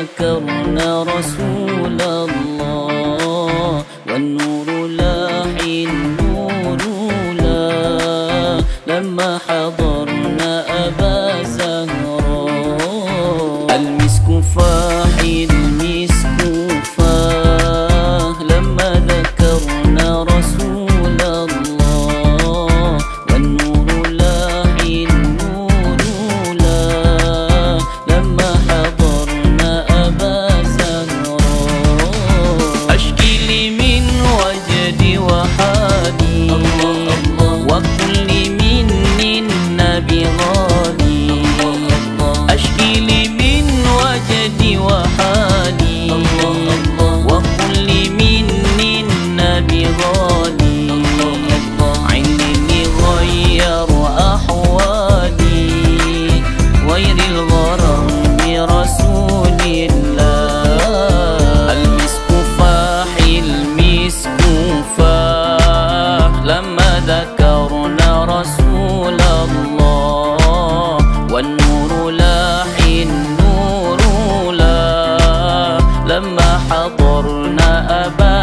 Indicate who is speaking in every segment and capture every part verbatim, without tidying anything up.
Speaker 1: ذكرنا رسول الله والنور لاح النور لا لما حضرنا أبا زهراء. المسك فاح المسك فاح لما ذكرنا رسول الله والنور لاح النور لا لما حضرنا أبا زهراء. أشكي لي من وجدي وحالي وكل من النبي غالي. أشكي لي من وجدي وحالي وكل من النبي غالي. عيني غير أحوالي غير الغرام برسول الله. المسك فاح المسك فاح لما ذكرنا رسول الله والنور لاح النور لا لما حضرنا أبا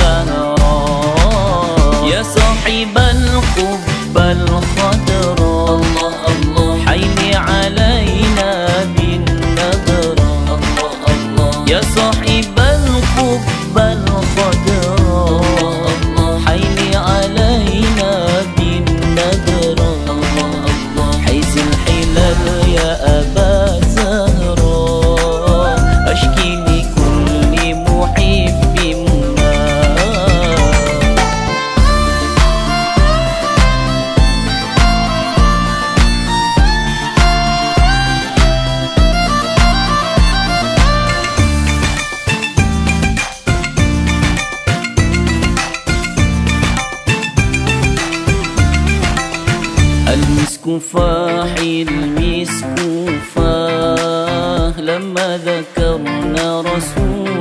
Speaker 1: زهراء. يا صاحب القبة الخضراء حين علينا بالنظرة. يا صاحب القبة الخضراء حين علينا بالنظرة. حيث الحلال يا أبا زهراء أشكي لكل محب منا. المسك فاح المسك فاح لما ذكرنا رسول